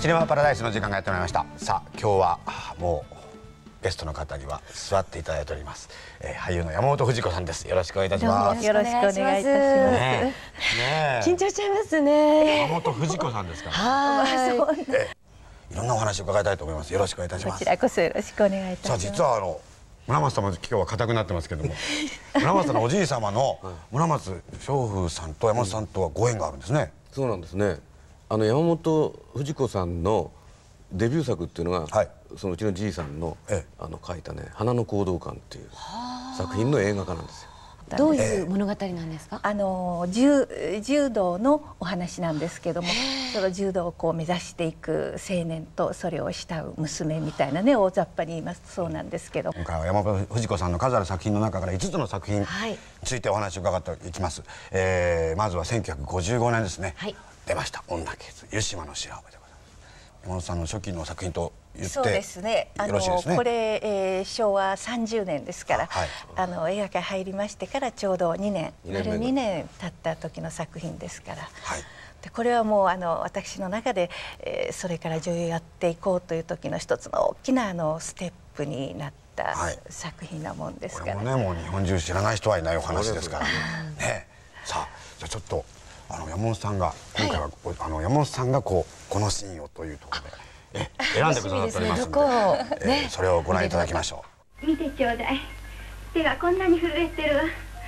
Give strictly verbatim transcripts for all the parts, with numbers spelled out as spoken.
シネマパラダイスの時間がやってまいりました。さあ今日はもうゲストの方には座っていただいております、えー、俳優の山本富士子さんです。よろしくお願いいたします。 よろしくお願いいたします。 ねえ、 緊張しちゃいますね。 山本富士子さんですから。 はい。 えいろんなお話を伺いたいと思います。よろしくお願いいたします。 こちらこそよろしくお願いいたします。 さあ実はあの村松さんも今日は硬くなってますけども村松さんのおじい様の村松正風さんと山本さんとはご縁があるんですね。 そうなんですね。あの山本富士子さんのデビュー作っていうのが、はい、そのうちのじいさんの、ええ、あの書いたね「花の講道館」っていう作品の映画化なんですよ。 どういう物語なんですか？ あの柔柔道のお話なんですけども、その柔道をこう目指していく青年とそれを慕う娘みたいなね、大雑把に言いますとそうなんですけど、 今回は山本富士子さんの数ある作品の中からいつつの作品についてお話を伺っていきます。はい、えー、まずはせんきゅうひゃくごじゅうごねんですね。はい、出ました「女傷湯島の調べ」でございます。山本さんの初期の作品と言ってそうですね。あのこれ、えー、しょうわさんじゅうねんですから、はい、あの映画界入りましてからちょうどにねん、丸にねん経った時の作品ですから。はい、でこれはもうあの私の中で、えー、それから女優やっていこうという時の一つの大きなあのステップになった作品なもんですから。 これもね、もう日本中知らない人はいないお話ですからね。さあじゃあちょっとあの山本さんが今回は、はい、あの山本さんがこうこのシーンをというところでえ選んでくださっておりますので、ね、えー、それをご覧いただきましょう。見てちょうだい。手がこんなに震えてるわ。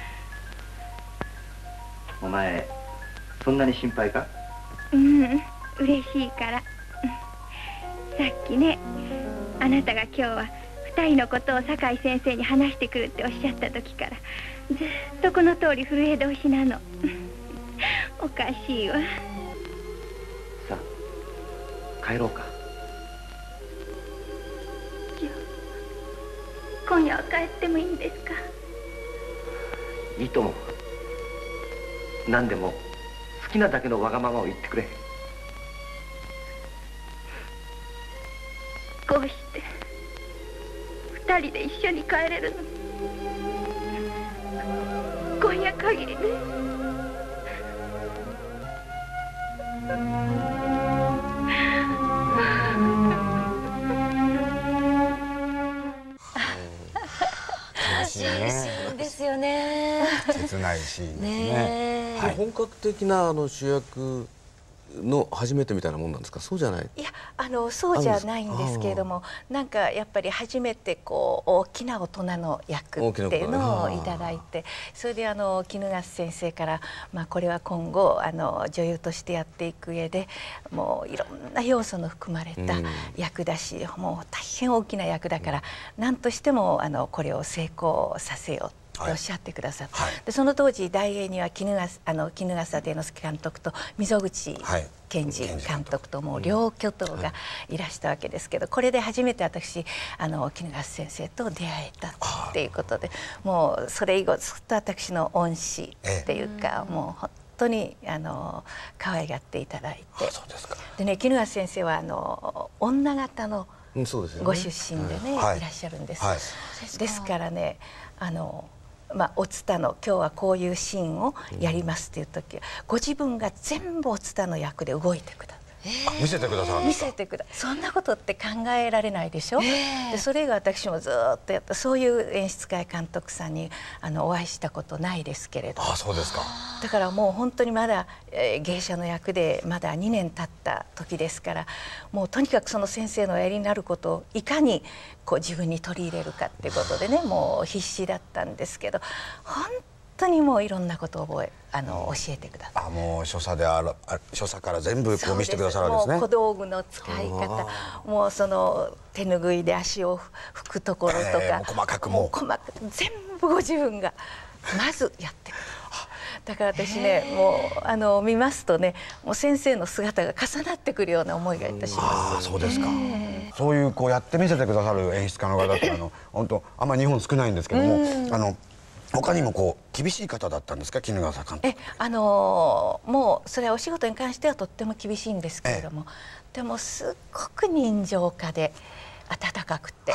お前そんなに心配か？ うん、嬉しいから。さっきね、あなたが今日は二人のことを酒井先生に話してくるっておっしゃった時からずっとこの通り震え通しなの。おかしいわ。 さあ帰ろうか。 じゃあ今夜は帰ってもいいんですか？ いいとも。何でも好きなだけのわがままを言ってくれ。 こうして二人で一緒に帰れるの今夜限りね。 楽しいシーンですよね。 切ないシーンですね。 はい、本格的なあの主役の初めてみたいなもんなんですか？そうじゃない。 いや、あのそうじゃないんですけれども、なんかやっぱり初めてこう大きな大人の役っていうのをいただいて、それであの衣笠先生からまあこれは今後あの女優としてやっていく上でもういろんな要素の含まれた役だし、うん、もう大変大きな役だから、うん、何としてもあのこれを成功させようおっしゃってくださって、はい、でその当時大映には衣笠あの衣笠伝之助監督と溝口健二監督ともう両巨頭がいらしたわけですけど、これで初めて私あの衣笠先生と出会えたっていうことで、もうそれ以後ずっと私の恩師っていうか、ええ、もう本当にあの可愛がっていただいて、でね衣笠先生はあの女形のご出身でね、はい、いらっしゃるんです。はい、ですからね、あのまあ、おつたの今日はこういうシーンをやりますっていう時は、ご自分が全部おつたの役で動いてください。 見せてくださるんですか？ 見せてくだそんなことって考えられないでしょ。でそれが私もずっとやった、そういう演出家監督さんにあのお会いしたことないですけれど。 あ、そうですか。 だからもう本当にまだ、えー、芸者の役でまだにねん経った時ですから、もうとにかくその先生のおやりになることをいかにこう自分に取り入れるかっていうことでね、もう必死だったんですけど、本当にもういろんなことを覚えあの教えてください。 あ、もう所作である所作から全部こう見せてくださるんですね。 もう小道具の使い方、もうその手拭いで足を拭くところとか、えー、もう細かくもう細かく全部ご自分がまずやってくる。だから私ね、もうあの見ますとね、もう先生の姿が重なってくるような思いがいたします。 あ、そうですか。そういうこうやって見せてくださる演出家の方ってあの本当あんまり日本少ないんですけども、あの他にもこう厳しい方だったんですか、衣笠監督？え、 あのー、もうそれはお仕事に関してはとっても厳しいんですけれども、でもすっごく人情家で温かくて、はい、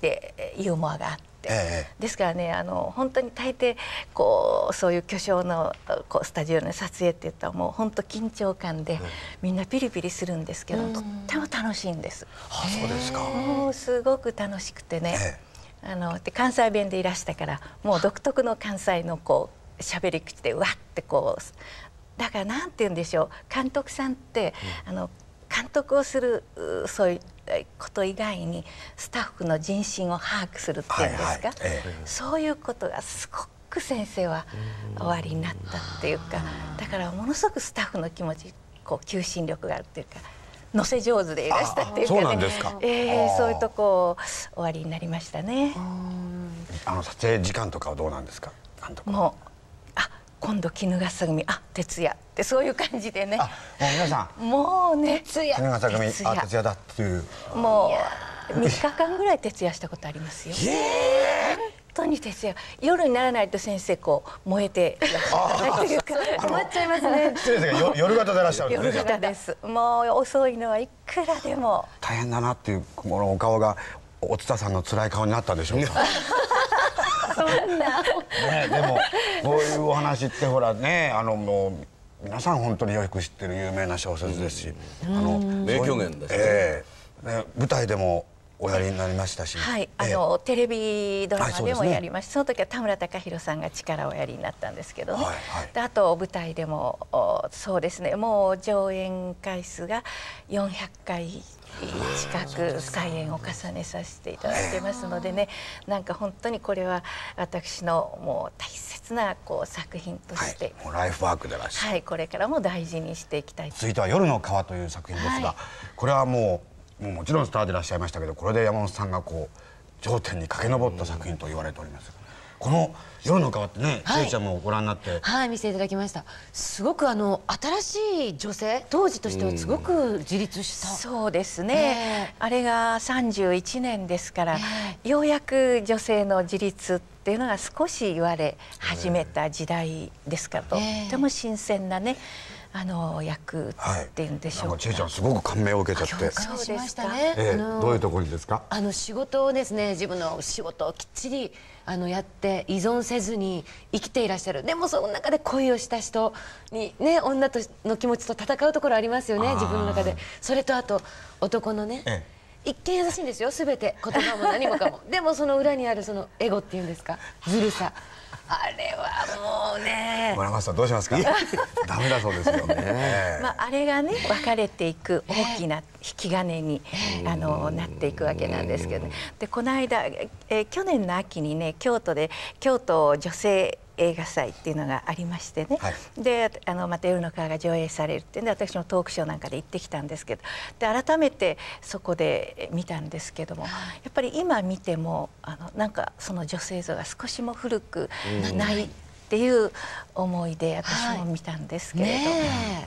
でユーモアがあって。 ええ、 ですからね、あの本当に大抵こうそういう巨匠のこうスタジオの撮影って言ったらもう本当緊張感で、うん、みんなピリピリするんですけど、うん、とっても楽しいんです。 あ、そうですか。 もうすごく楽しくてね、ええ、あので関西弁でいらしたからもう独特の関西のこう喋り口でわってこう、だからなんて言うんでしょう、監督さんって、うん、あの監督をするそういうこと以外にスタッフの人心を把握するっていうんですか、はいはい、ええ、そういうことがすごく先生はおありになったっていうか、だからものすごくスタッフの気持ちこう求心力があるっていうか、乗せ上手でいらしたっていうかね、そうなんですか。えー、そういうとこおありになりましたね。 あの撮影時間とかはどうなんですか、監督は。 もう今度衣笠組、あ、徹夜ってそういう感じでね。 あ、もう皆さん。 もうね、 徹夜。衣笠組、あ、徹夜だっていう。 もうみっかかんぐらい徹夜したことありますよ。本当に徹夜。夜にならないと先生こう燃えていらっしゃるというか、困っちゃいますね。 先生が夜型でいらっしゃるんですね。 夜型です。もう遅いのはいくらでも。 大変だなっていうこのお顔がおつたさんの辛い顔になったでしょうか。 そんな。 ね、でもこういうお話ってほらね、あのもう皆さん本当によく知ってる有名な小説ですし、 あの名狂言ですね。 えー、ね、舞台でもおやりになりましたし、 はい、あの、えー、テレビドラマでもやりました。その時は田村隆弘さんが力をおやりになったんですけどね、はいはい、であと舞台でもそうですね、もう上演回数がよんひゃっかい近く再演を重ねさせていただいてますのでね、なんか本当にこれは私のもう大切なこう作品として、 はい、もうライフワークでらっしゃる、 はい、これからも大事にしていきたい。 続いては「夜の川」という作品ですが、はい、これはもう、もうもちろんスターでいらっしゃいましたけど、これで山本さんがこう頂点に駆け上った作品と言われております。この「夜の川」ってね、せいちゃんもご覧になって、 はい、見せていただきました。すごくあの新しい女性、当時としてはすごく自立した、 そうですね、あれがさんじゅういちねんですから、ようやく女性の自立っていうのが少し言われ始めた時代ですから、とっても新鮮なね、あの役っていうんでしょうか。 なんかちえちゃんすごく感銘を受けちゃって。 共感しましたね。 えー、どういうところにですか？ あの仕事をですね、自分の仕事をきっちりあのやって依存せずに生きていらっしゃる。でもその中で恋をした人にね、女との気持ちと戦うところありますよね、自分の中で。それとあと男のね、ええ、一見優しいんですよ、すべて言葉も何もかも。でもその裏にあるそのエゴっていうんですか、ずるさ。あれはもうね。 村松さんどうしますか？ダメだそうですよね。 まああれがね、分かれていく大きな引き金に、えー、あのなっていくわけなんですけど、ね、でこの間、えー、去年の秋にね、京都で京都女性映画祭っていうのがありましてね、はい、であのまた「夜の川」が上映されるっていうんで、私もトークショーなんかで行ってきたんですけど、で改めてそこで見たんですけども、やっぱり今見てもあのなんかその女性像が少しも古くないっていう思いで私も見たんですけれども。はいね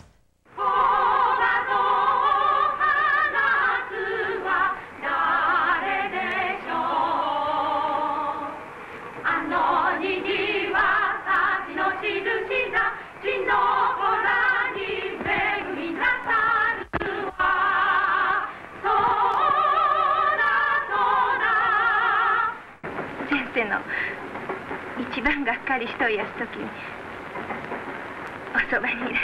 の一番がっかりしといやすときにおそばにいられて、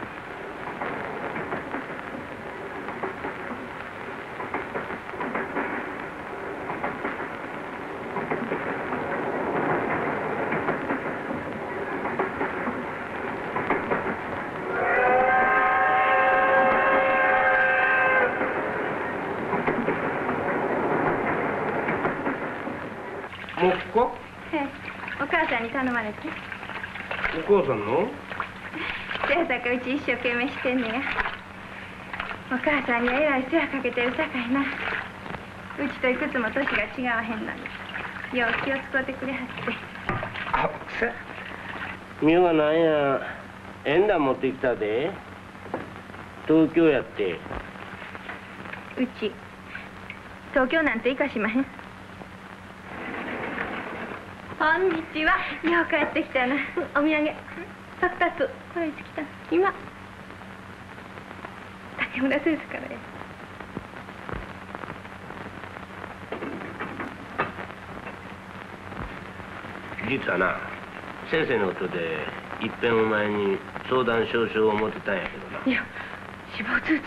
もうここ？ ええ、お母さんに頼まれて。 お母さんの？ せやさかうち一生懸命してんねや。お母さんにはえらい世話かけてるさかいな。うちといくつも年が違わへんのに、よう気を使うてくれはって。 あっせ。みよがなんや、縁談持ってきたで。東京やって。 うち東京なんて行かしまへん。こんにちは。よう帰ってきたな。お土産さっさとこれいつ来た？今竹村先生からや。 実はな、先生のことでいっぺんお前に相談少々思ってたんやけどな。 いや、死亡通知よ。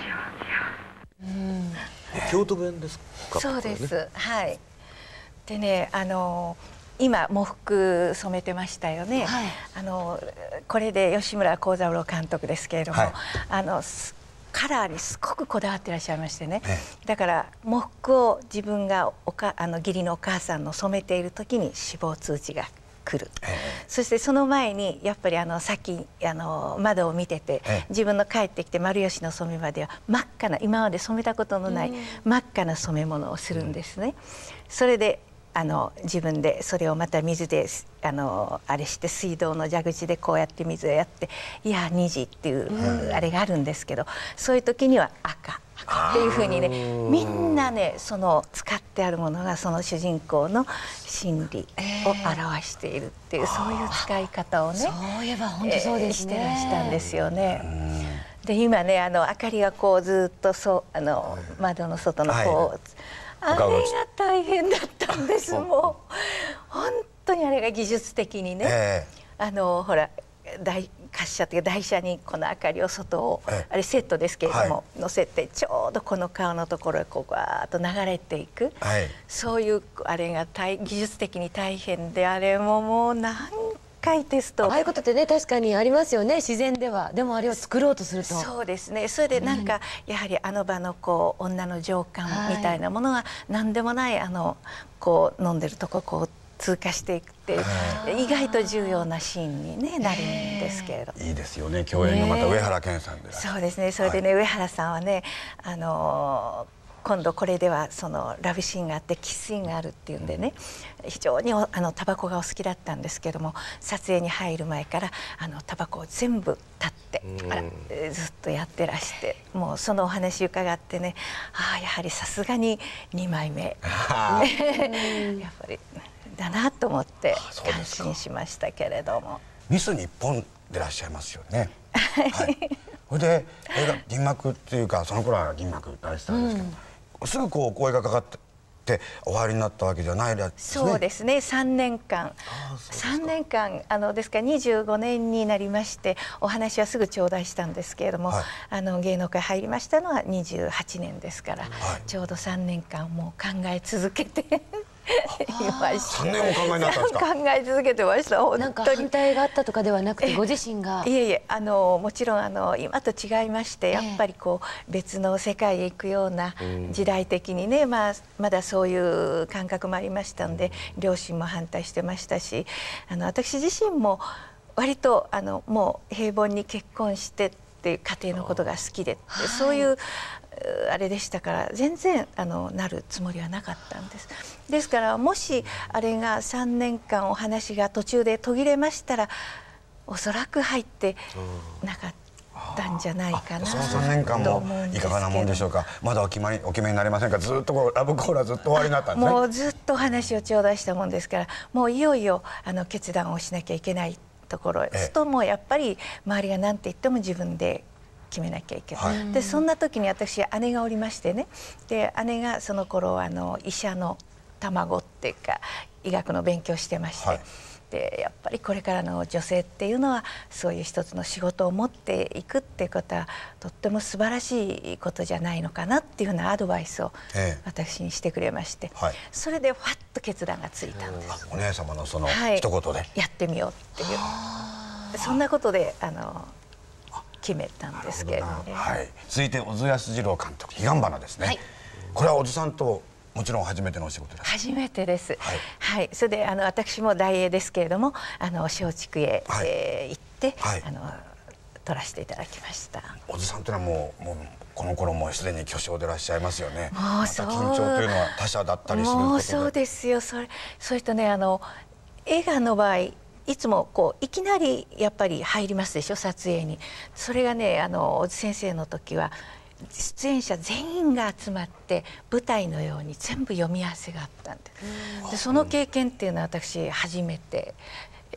京都弁ですか？ そうです、はい。でね、あの今喪服染めてましたよね、はい、あのこれで吉村幸三郎監督ですけれども、はい、あのカラーにすごくこだわってらっしゃいましてね、ええ、だから喪服を自分がおかあの義理のお母さんの染めている時に死亡通知が来る、ええ、そしてその前にやっぱりあのさっきあの窓を見てて、ええ、自分の帰ってきて丸吉の染め場では真っ赤な、今まで染めたことのない真っ赤な染め物をするんですね。それであの自分でそれをまた水であのあれして水道の蛇口でこうやって水をやって「いや虹」っていうあれがあるんですけど、そういう時には赤赤っていうふうにね、みんなねその使ってあるものがその主人公の心理を表しているっていう、そういう使い方をね、 そういえば本当そうですね、 してらしたんですよね。で今ねあの明かりがこうずっとそうあの窓の外のこう、はい、あれが大変だったんですもう本当にあれが技術的にね、えー、あのほら大滑車という台車にこの明かりを外を、えー、あれセットですけれども、はい、乗せてちょうどこの顔のところへこうわーっと流れていく、はい、そういうあれが大技術的に大変で、あれももう何回テスト、 ああいうことってね確かにありますよね、自然では。でもあれを作ろうとするとそうですね。それでなんか、うん、やはりあの場のこう女の情感みたいなものが何でもないあのこう飲んでるとここう通過していくっていう意外と重要なシーンに、ね、なるんですけれど、 いいですよね。共演のまた上原健さんで、 そうですね。それでね、はい、上原さんはねあのー今度これではそのラブシーンがあってキスシーンがあるっていうんでね、非常にあのタバコがお好きだったんですけども、撮影に入る前からあのタバコを全部立ってあらずっとやってらして、もうそのお話伺ってね、ああやはりさすがににまいめやっぱりだなと思って感心しましたけれども。 ミス日本でいらっしゃいますよね。はい、それで映画銀幕っていうかその頃は銀幕大スターですけど、うん、すぐこうお声がかかって終わりになったわけじゃないですね。 そうですね。さんねんかん、さんねんかんあのですからにじゅうごねんになりまして、お話はすぐ頂戴したんですけれども、はい、あの芸能界入りましたのはにじゅうはちねんですから、はい、ちょうどさんねんかんもう考え続けていました。 さんねんも考えになったんですか？ 考え続けてました。本当に。 なんか反対があったとかではなくて、ご自身が。 いえいえ、あのもちろんあの今と違いまして、やっぱりこう別の世界へ行くような時代的にね、まあまだそういう感覚もありましたんで、両親も反対してましたし、あの私自身も割とあのもう平凡に結婚してっていう家庭のことが好きでって、はい、そういうあれでしたから、全然あのなるつもりはなかったんです。ですからもしあれがさんねんかんお話が途中で途切れましたら、おそらく入ってなかったんじゃないかな。 そのさんねんかんもいかがなもんでしょうか。まだお決まりお決めになりませんか。ずっとこうラブコーラずっと終わりになったんですね。 もうずっとお話を頂戴したもんですから、もういよいよあの決断をしなきゃいけないところへ、するともうやっぱり周りが何て言っても自分で決めなきゃいけない、はい、でそんな時に私姉がおりましてね、で姉がその頃あの医者の卵っていうか医学の勉強してまして、はい、でやっぱりこれからの女性っていうのはそういう一つの仕事を持っていくっていうことはとっても素晴らしいことじゃないのかなっていうようなアドバイスを私にしてくれまして、はい、それでファッと決断がついたんです。 お姉様のその一言で、はい、 やってみようっていうそんなことであの決めたんですけれどもね。 はい、続いて小津安二郎監督、彼岸花ですね、はい、これは小津さんともちろん初めてのお仕事です。 初めてです。はい、はい、それであの私も大英ですけれども、あの松竹へ、はい、えー、行って、はい、あの撮らせていただきました。 小津さんというのはもうもうこの頃もうすでに巨匠でいらっしゃいますよね。もうそう、また緊張というのは他者だったりすることで。 もうそうですよ。それそれとね、あの映画の場合いつもこういきなりやっぱり入りますでしょ、撮影に。それがね、あの小津先生の時は出演者全員が集まって舞台のように全部読み合わせがあったんで、でその経験っていうのは私初めて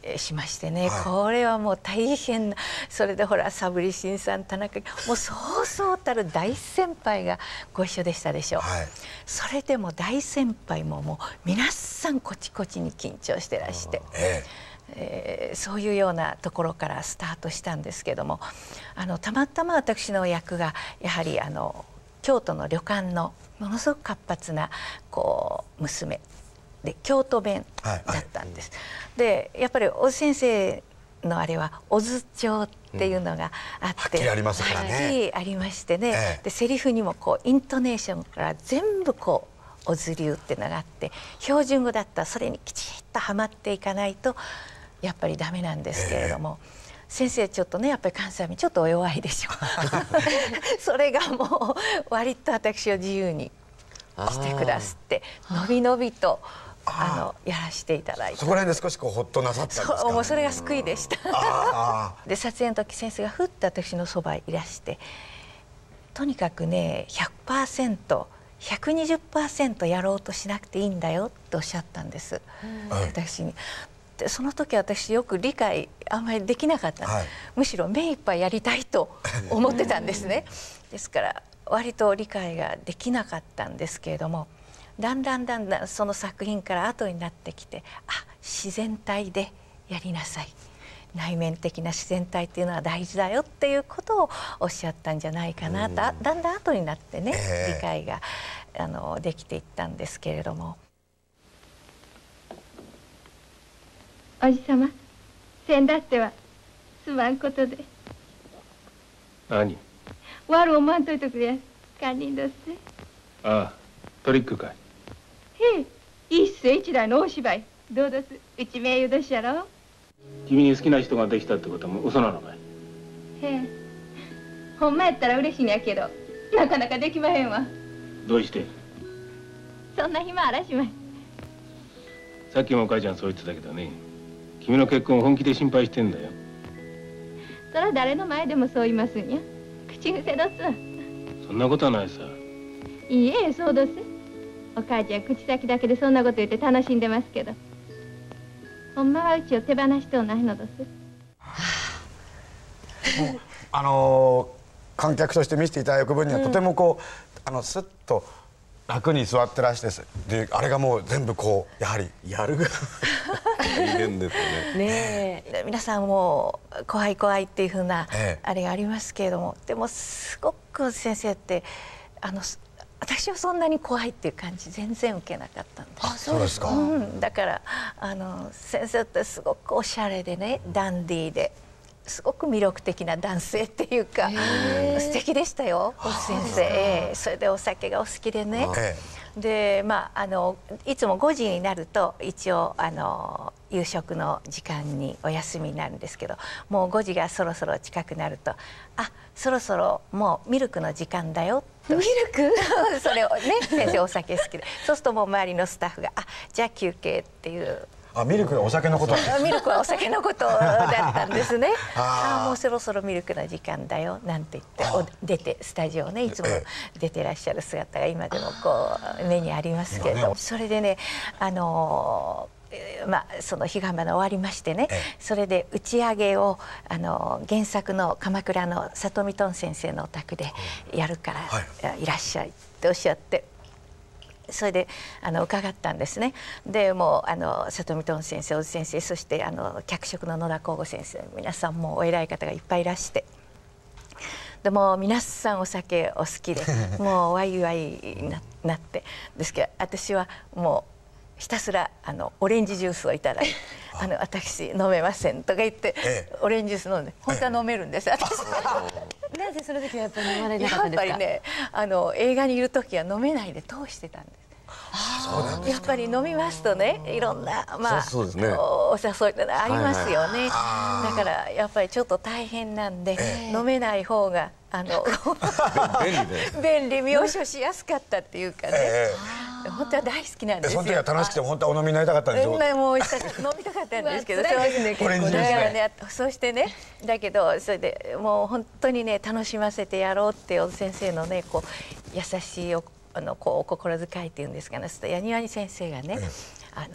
しましてね、 はい、 これはもう大変な、それでほらサブリシンさん、田中、もうそうそうたる大先輩がご一緒でしたでしょう、はい、それでも大先輩ももう皆さんこちこちに緊張してらして。えええー、そういうようなところからスタートしたんですけども、あのたまたま私の役がやはりあの京都の旅館のものすごく活発なこう娘で京都弁だったんです。はいはい、でやっぱり小津先生のあれは小津調っていうのがあって、 うん、はっきりありますからね。 はっきりありましてね、ええ、でセリフにもこうイントネーションから全部こう小津流っていうのがあって、標準語だったらそれにきちっとはまっていかないとやっぱりダメなんですけれども、えー、先生ちょっとねやっぱり関西弁ちょっとお弱いでしょそれがもう割と私を自由にしてくださってのびのびとあのやらせていただいて、 そこら辺で少しこうホッとなさったんですか。 そう、もうそれが救いでしたで撮影の時先生がふっと私のそばいらして、とにかくね ひゃくパーセントひゃくにじゅっパーセント やろうとしなくていいんだよっておっしゃったんです、うん、私に。でその時私よく理解あんまりできなかった、はい、むしろ目いっぱいやりたいと思ってたんですねですから割と理解ができなかったんですけれども、だんだんだんだんその作品から後になってきて、あ、自然体でやりなさい、内面的な自然体っていうのは大事だよっていうことをおっしゃったんじゃないかな、だ, だんだん後になってね、えー、理解があのできていったんですけれども。 おじさま、せんだってはすまんことで。 何？ 悪思わんといてくれや、堪忍どっせ。 ああ、トリックかい。 へえ、一世一代の大芝居、どうどす、うち名誉どしやろ。 君に好きな人ができたってことも嘘なのかい？ へえ、ほんまやったら嬉しいんやけど、なかなかできまへんわ。 どうして？ そんな暇あらしまい。 さっきもお母ちゃんそう言ってたけどね、君の結婚を本気で心配してんだよ。 そら誰の前でもそう言いますんや。口癖どす。 そんなことはないさ。 いいえ、そうどす。お母ちゃん口先だけでそんなこと言って楽しんでますけど、ほんまはうちを手放しておないのどす。もうあのー、観客として見せていただく分には、うん、とてもこうあのスッと楽に座ってらしてで、あれがもう全部こうやはりやるが大変ですね。 ねえ、皆さんも怖い怖いっていうふうなあれがありますけれども、でもすごく先生ってあの私はそんなに怖いっていう感じ全然受けなかったんです。 あ、そうですか。 うん、だからあの先生ってすごくおしゃれでね、ダンディーですごく魅力的な男性っていうか素敵でしたよ、先生。それでお酒がお好きでね、でまああのいつもごじになると一応あの夕食の時間にお休みになるんですけど、もうごじがそろそろ近くなると、あ、そろそろもうミルクの時間だよと。 ミルクそれをね、先生お酒好きで、そうするともう周りのスタッフが「あ、じゃあ休憩」っていう。 あ、ミルクはお酒のこと。 ミルクはお酒のことだったんですね。ああ、もうそろそろミルクの時間だよなんて言って出てスタジオね、いつも出てらっしゃる姿が今でもこう目にありますけれど、ね、それでね、あのー、まあその彼岸花終わりましてね、それで打ち上げをあのー、原作の鎌倉の里見とん先生のお宅でやるから、はい、いらっしゃいっておっしゃって。それであの伺ったんですね。でもうあの里見とん先生、小津先生、そしてあの脚色の野田光吾先生、皆さんもお偉い方がいっぱいいらして、でも皆さんお酒お好きでもうワイワイな、なってですけど、私はもうひたすらあのオレンジジュースをいただいて「あの私飲めません」とか言って、ええ、オレンジジュース飲んで本当は飲めるんです、私。 なぜその時はやっぱり飲まれなかったんですか？ やっぱりね、あの映画にいる時は飲めないで通してたんです。やっぱり飲みますとね、いろんなまあお誘いってありますよね。だからやっぱりちょっと大変なんで、飲めない方があの便利、妙処しやすかったっていうかね。本当は大好きなんですよ。 その時は楽しくて本当はお飲みになりたかったんですよ。 もう飲みたかったんですけど、そうしてね、だけどそれでもう本当にね楽しませてやろうって小津先生のねこう優しいおあのこうお心遣いっていうんですかね、八庭に先生がね、あの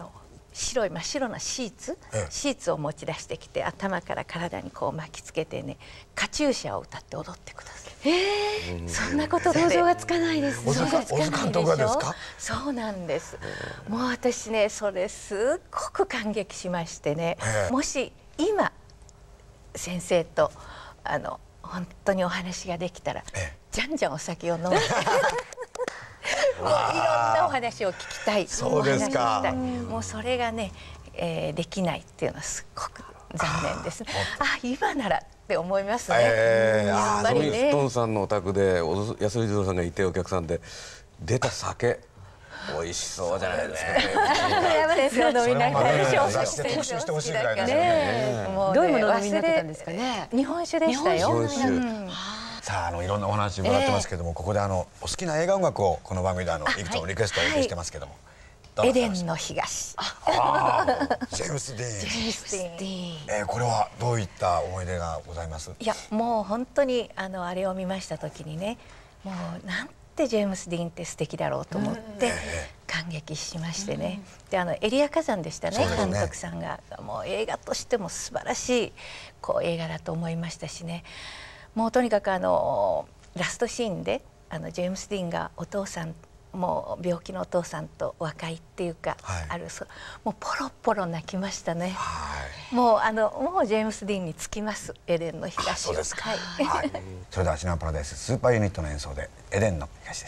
白い真っ白なシーツ、ええ、シーツを持ち出してきて頭から体にこう巻きつけてねカチューシャを歌って踊ってください。 えー、そんなことで想像がつかないです。 小津監督がですか？ そうなんです。もう私ねそれすっごく感激しましてね、ええ、もし今先生とあの本当にお話ができたら、ええ、じゃんじゃんお酒を飲んでもういろんなお話を聞きたい。 そうですか。 もうそれがね、えー、できないっていうのはすごく残念です。あ、今ならって思いますね。 えー、やっぱりね。ストーンさんのお宅で安井二郎さんがいてお客さんで出た酒美味しそうじゃないですか。 先生の飲みながら雑誌で特集してほしいぐらいですね。 どういうものを飲みになってたんですかね。 日本酒でしたよ。 さあ、あのいろんなお話もらってますけども、ここであのお好きな映画音楽をこの番組であのいくつもリクエストをお受けしてますけども、 エデンの東。 ジェームス・ディーン。 ジェームス・ディーン。 えー、これはどういった思い出がございます？ いや、もう本当にあのあれを見ました時にね、もうなんてジェームス・ディーンって素敵だろうと思って感激しましてね。で、あのエリア火山でしたね、監督さんが。もう映画としても素晴らしいこう映画だと思いましたしね。もうとにかくあのラストシーンであのジェームス・ディーンがお父さん、もう病気のお父さんと和解っていうか、はい、ある、そもうポロポロ泣きましたね。はい、もうあのもうジェームス・ディーンにつきます、エデンの東。 そうですか。はいはい、それではシナパラダイススーパーユニットの演奏でエデンの東です。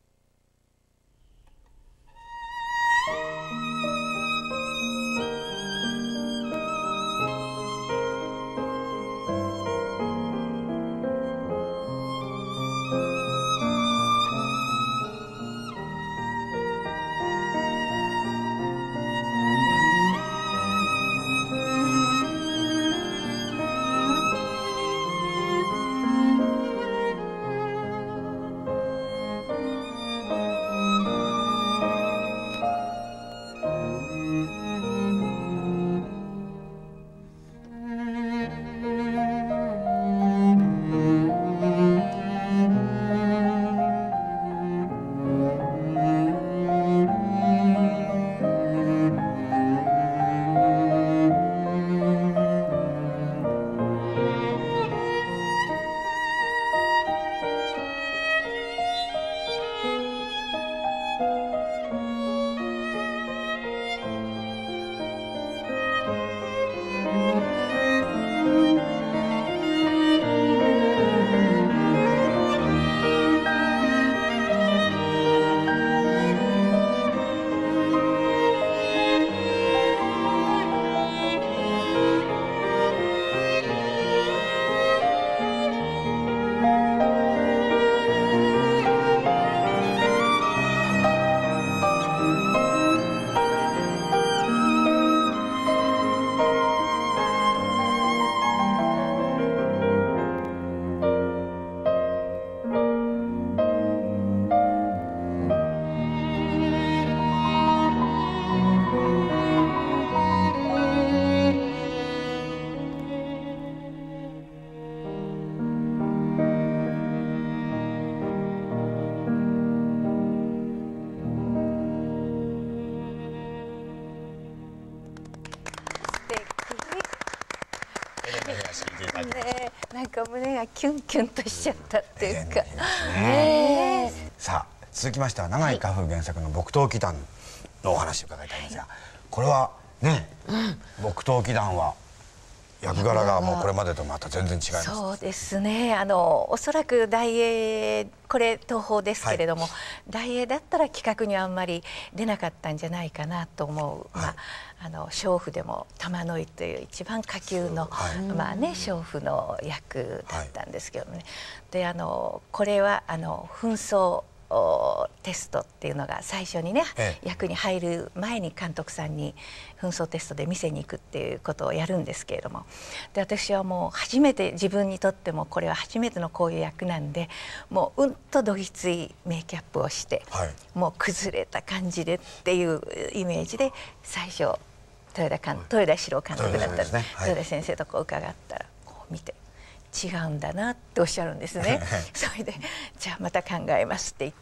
ね、なんか胸がキュンキュンとしちゃったっていうか。 ね、さあ続きましては永井荷風原作の木刀祈願のお話を伺いたいんですが、これはね、うん、木刀祈願は役柄がもうこれまでとまた全然違います。 そうですね。あのおそらく大英、これ東宝ですけれども、はい、大英だったら企画にあんまり出なかったんじゃないかなと思う。はい、まああの娼婦でも玉の井という一番下級の、はい、まあね娼婦の役だったんですけどね。はい、であのこれはあの紛争テストっていうのが最初にね、ええ、役に入る前に監督さんに紛争テストで見せに行くっていうことをやるんですけれども、で私はもう初めて、自分にとってもこれは初めてのこういう役なんで、もううんとどぎついメイキャップをして、はい、もう崩れた感じでっていうイメージで最初豊田監、豊田史郎監督だったんですね。豊田先生とこう伺ったらこう見て。違うんだなっておっしゃるんですね。それでじゃあまた考えますって言って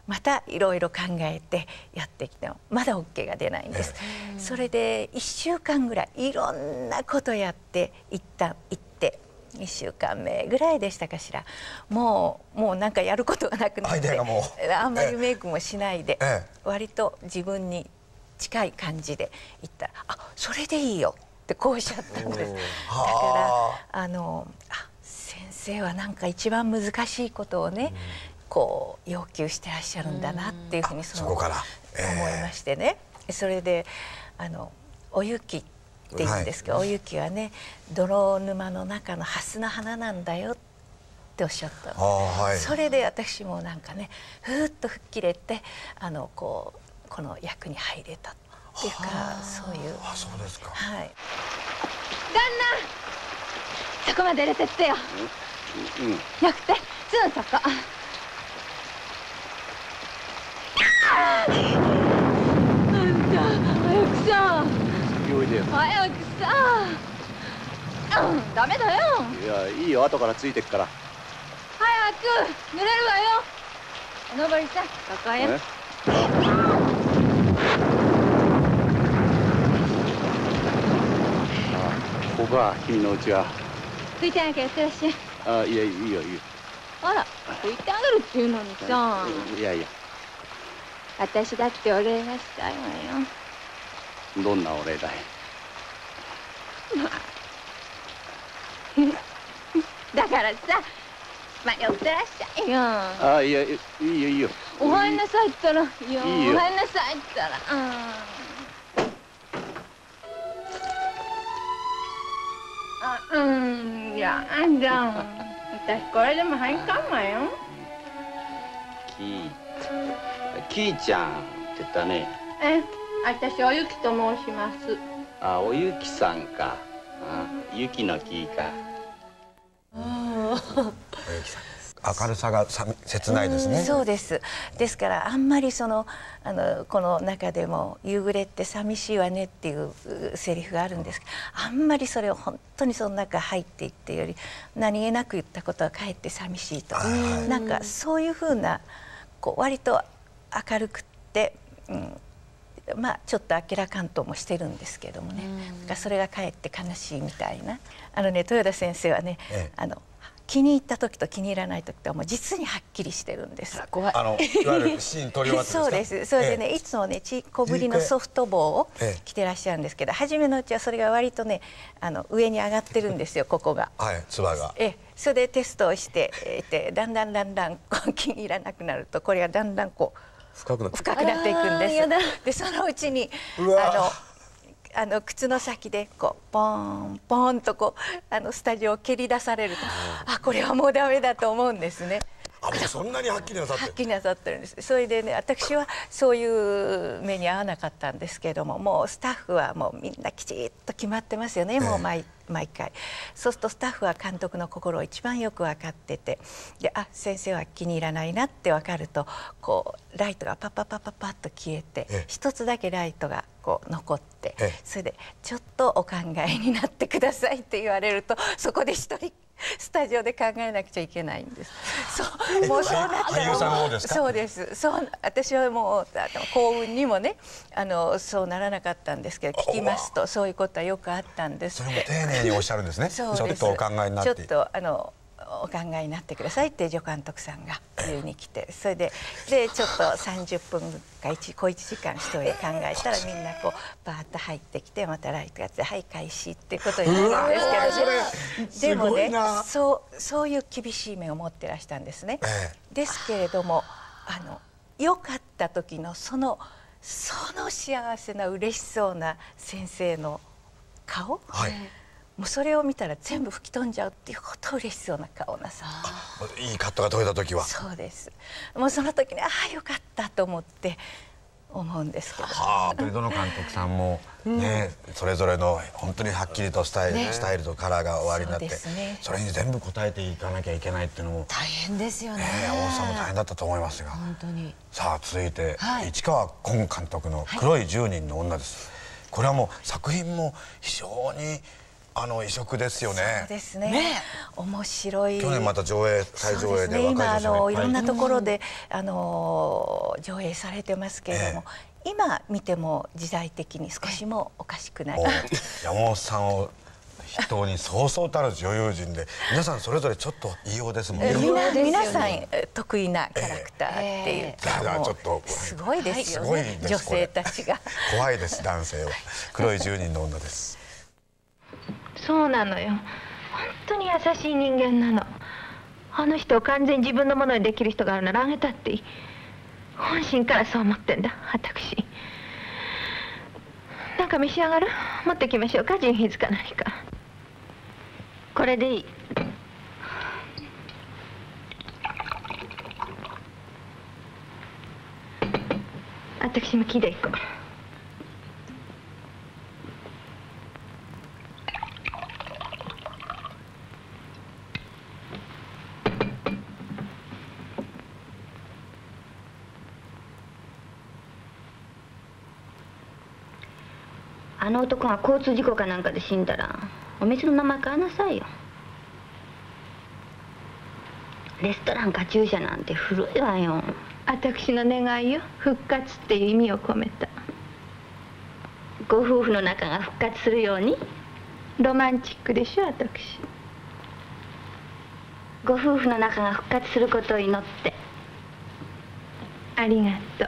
またいろいろ考えてやってきてもまだ オーケー が出ないんです。それでいっしゅうかんぐらいいろんなことやって一旦行っていっしゅうかんめぐらいでしたかしら、もうもうなんかやることがなくなってあんまりメイクもしないで、割と自分に近い感じで言ったら「あ、それでいいよ」ってこうおっしゃったんです。だからあのあ先生はなんか一番難しいことをね、こう要求してらっしゃるんだなっていうふうにその思いましてね。それであのお雪って言うんですけど、お雪はね泥沼の中の蓮の花なんだよっておっしゃったの。それで私もなんかねふーっと吹っ切れてあのこうこの役に入れたっていうか、そういう。 あ、そうですか。 はい。 旦那、そこまで入れてってよ。うん。よくて、すぐそこ。あんた、早くさ。 おいでよ。 早くさ。うん、ダメだよ。 いや、いいよ、後からついてくから。 早く、濡れるわよ。おのぼりさん、ここへ。 ここは君のうちは。 拭いてあげてやってらっしゃい。 ああ、いや、いいよ、いいよ。 あら、拭いてあげるっていうのにさ。 いやいや。 私だってお礼がしたいわよ。 どんなお礼だい。 まあ、だからさ、まあ、寄ってらっしゃいよ。 ああ、いや、いいよ、いいよ。 お入んなさいったら、いいよ。 いいよ。 お入んなさいったら。うん。あ、うん、いや、あんじゃん。私これでも入んかんわよ。 キー、キーちゃんって言ったね。 え、私おゆきと申します。 あ、おゆきさんか。あ、ゆきのキーか。 おゆきさん。明るさが切ないですね。 そうです。ですからあんまりそのあのこの中でも夕暮れって寂しいわねっていうセリフがあるんですけど、あんまりそれを本当にその中入っていってより何気なく言ったことはかえって寂しいと、なんかそういうふうなこう割と明るくって、うん、まあちょっとあきらかんともしてるんですけどもね、なんかそれがかえって悲しいみたいな。あのね豊田先生はね、ええ、あの気に入った時と気に入らない時とはもう実にはっきりしてるんです。 怖い。あのいわゆるシーン撮り終わってそうです。それでね、ええ、いつもねち小ぶりのソフト棒を着てらっしゃるんですけど、ええ、初めのうちはそれが割とねあの上に上がってるんですよここが。 はい、つばが。 ええ、それでテストをしていて、だんだんだんだんこう気に入らなくなるとこれがだんだんこう深くなって深くなっていくんです。でそのうちにあの。あの靴の先でこうポンポンとこうあのスタジオを蹴り出されると、あ、これはもうダメだと思うんですね。 あ、もうそんなにはっきりなさってる。 はっきりなさってるんです。それでね、私はそういう目に遭わなかったんですけれども、もうスタッフはもうみんなきちっと決まってますよね。もう毎毎回。そうするとスタッフは監督の心を一番よく分かってて、で、あ、先生は気に入らないなって分かると、こうライトがパッパッパッパッパッと消えて、一つだけライトがこう残って、それでちょっとお考えになってくださいって言われると、そこで一人スタジオで考えなくちゃいけないんです。そう、もうそうなったら、そうです。そう、私はもうあの幸運にもね、あのそうならなかったんですけど、聞きますとそういうことはよくあったんです。 それも丁寧におっしゃるんですね。ちょっとお考えになって。 ちょっとあの。お考えになってくださいって助監督さんが言いに来て、それででちょっとさんじゅっぷんか小いちじかん一人で考えたらみんなこうバーッと入ってきて、またライトがついてはい開始っていうことになるんですけどね。でもね、そうそういう厳しい目を持ってらしたんですね。ですけれどもあの良かった時のそのその幸せな嬉しそうな先生の顔。はい、もうそれを見たら全部吹き飛んじゃうっていうこと嬉しそうな顔なさ。 いいカットが撮れた時は。 そうです。もうその時にああよかったと思って思うんですけど。 はあ、どの監督さんもね、それぞれの本当にはっきりとスタイル、ね、スタイルとカラーが終わりになって、そ, ね、それに全部応えていかなきゃいけないっていうのも大変ですよね。 大さんも大変だったと思いますが。 本当に。 さあ続いて、はい、市川崑監督の黒いじゅうにんの女です。はい、これはもう作品も非常にあの異色ですよね。 そうですね。ね、面白い。 去年また上映再上映で、 ね、今あのいろんなところで、うん、あの上映されてますけれども、えー、今見ても時代的に少しもおかしくない。 山本さんを筆頭にそうそうたる女優陣で皆さんそれぞれちょっ異様ですもんね。 皆さん得意なキャラクターっていうか、もうすごいですよね、女性たちが。 怖いです、男性は。黒い十人の女です。 そうなのよ、本当に優しい人間なの。あの人を完全に自分のものにできる人があるならあげたっていい。本心からそう思ってんだ、私。なんか召し上がる？持ってきましょうか、ジンヒズか何か。これでいい。私も木で行こう。あの男が交通事故かなんかで死んだらお店の名前変えなさいよ。レストランカチューシャなんて古いわよ。私の願いよ、復活っていう意味を込めた。ご夫婦の仲が復活するように。ロマンチックでしょ、私。ご夫婦の仲が復活することを祈って。ありがとう。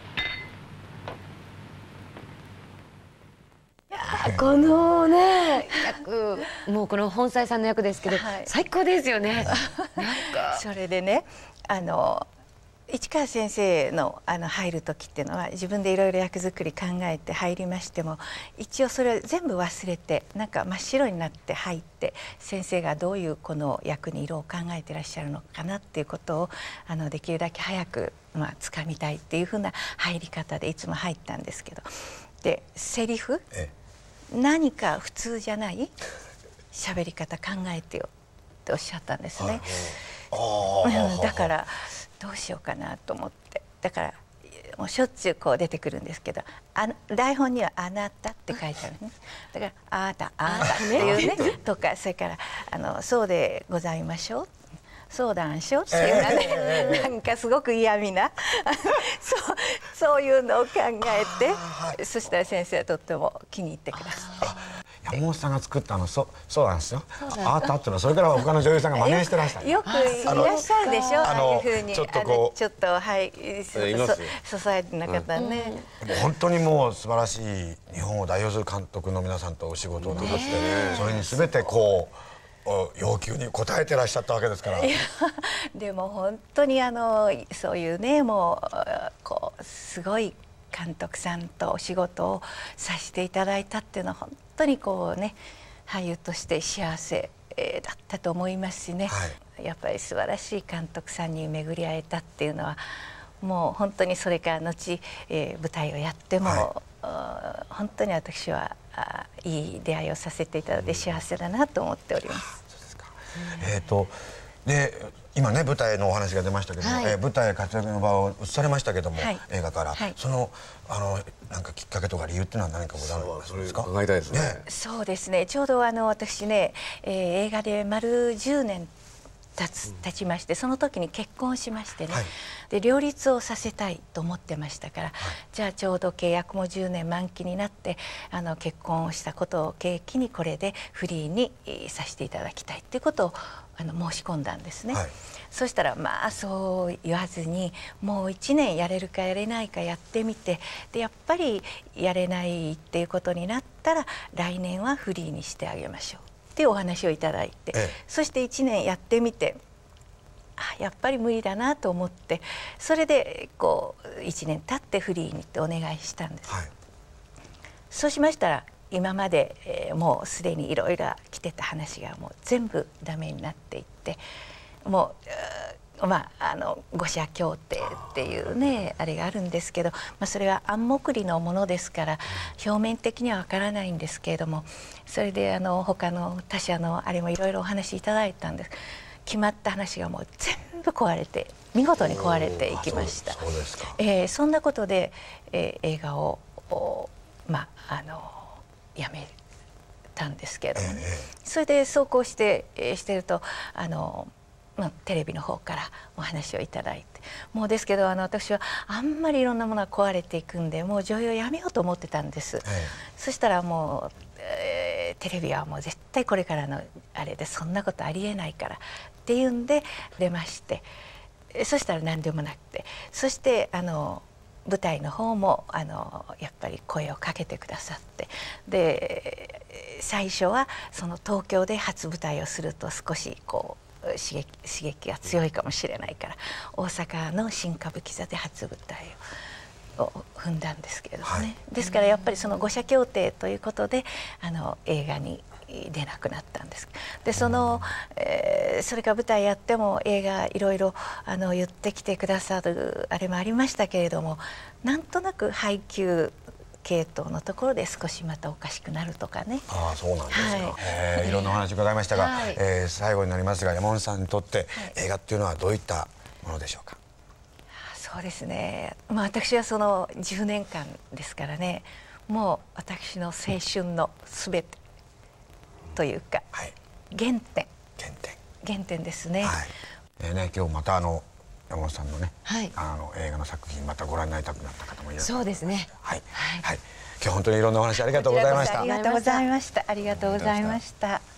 このね役、もうこの本妻さんの役ですけど、はい、最高ですよね。なんかそれでね、あの市川先生のあの入る時っていうのは自分でいろいろ役作り考えて入りましても、一応それを全部忘れてなんか真っ白になって入って、先生がどういうこの役に色を考えてらっしゃるのかなっていうことをあのできるだけ早くまあ掴みたいっていうふうな入り方でいつも入ったんですけど、でセリフ、ええ、何か普通じゃない喋り方考えてよっておっしゃったんですね。だからどうしようかなと思って、だからもうしょっちゅうこう出てくるんですけど、あの台本には「あなた」って書いてあるね。だから「あなたあなた」っていうねとか、それからあの「そうでございましょう」そうだんしょっていうのはね、えー、なんかすごく嫌味なそうそういうのを考えて、はい、そしたら先生はとっても気に入ってくださって。 山本さんが作ったの、そそうなんですよ。あーたっていうのはそれから他の女優さんが真似してらした。 よくいらっしゃるでしょ、ああいうふうにちょっとこうちょっとはいソサエティな方ね。 本当にもう素晴らしい日本を代表する監督の皆さんとお仕事をなさって、それに全てこう要求に応えてらっしゃったわけですから。 でも本当にあのそういうね、もうこうすごい監督さんとお仕事をさせていただいたっていうのは本当にこうね、俳優として幸せだったと思いますしね、はい、やっぱり素晴らしい監督さんに巡り会えたっていうのはもう本当にそれから後、えー、舞台をやっても、はい、本当に私はあいい出会いをさせていただいて幸せだなと思っております。 そうですか。えっとで今ね舞台のお話が出ましたけども、はい、えー、舞台活躍の場を移されましたけども、はい、映画から、はい、そのあのなんかきっかけとか理由っていうのは何かございますか？ 伺いたいですね。 ね、そうですね。ちょうどあの私ね、えー、映画で丸じゅうねん経つ経ちまして、その時に結婚しましてね、はい、で両立をさせたいと思ってましたから、はい、じゃあちょうど契約もじゅうねん満期になってあの結婚をしたことを契機にこれでフリーにさせていただきたいっていうことをあの申し込んだんですね。はい、そしたらまあそう言わずにもういちねんやれるかやれないかやってみて、でやっぱりやれないっていうことになったら来年はフリーにしてあげましょうっていうお話をいただいて、ええ、そしていちねんやってみて、あやっぱり無理だなと思って、それでこういちねん経ってフリーにってお願いしたんです。はい、そうしましたら今まで、えー、もうすでにいろいろ来てた話がもう全部ダメになっていって、もうまああの五社協定っていうねあれがあるんですけど、まあ、それは暗黙里のものですから表面的にはわからないんですけれども、それであの他の他社のあれもいろいろお話いただいたんです。決まった話がもう全部壊れて、見事に壊れていきました。 そうですか。 えー、そんなことで、えー、映画をまああのやめたんですけれども、ね、それでそうこうして、えー、してるとあの、まあ、テレビの方からお話をいただいて、もうですけどあの私はあんまりいろんなものが壊れていくんでもう女優をやめようと思ってたんです。そしたらもう、えー、テレビはもう絶対これからのあれでそんなことありえないからっていうんで出まして、そしたら何でもなくて、そしてあの舞台の方もあのやっぱり声をかけてくださって、で最初はその東京で初舞台をすると少しこう刺激、刺激が強いかもしれないから大阪の新歌舞伎座で初舞台を踏んだんですけれどもね、はい、ですからやっぱりその五社協定ということであの映画に出なくなったんです。でその、えー、それから舞台やっても映画いろいろあの言ってきてくださるあれもありましたけれども、なんとなく配給系統のところで少しまたおかしくなるとかね。ああそうなんですか。はい、 えー、いろんなお話伺いましたが、はい、えー、最後になりますが山本さんにとって映画っていうのはどういったものでしょうか。 はい、そうですね、まあ、私はそのじゅうねんかんですからね、もう私の青春のすべてというか、はい、原点原点原点ですね。はい、 えー、ね今日またあの山本さんのね、はい、あの映画の作品またご覧になりたくなった方もいらっしゃる。 そうですね。 はい、はい、今日本当にいろんなお話ありがとうございました。 ありがとうございました。ありがとうございました。